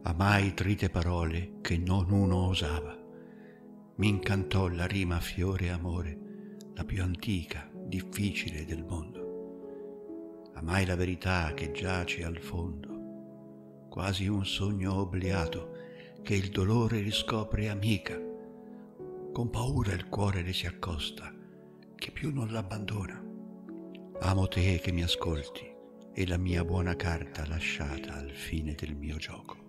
Amai trite parole che non uno osava. Mi incantò la rima fiore e amore, la più antica, difficile del mondo. Amai la verità che giace al fondo, quasi un sogno obliato che il dolore riscopre amica. Con paura il cuore le si accosta, che più non l'abbandona. Amo te che mi ascolti e la mia buona carta lasciata al fine del mio gioco.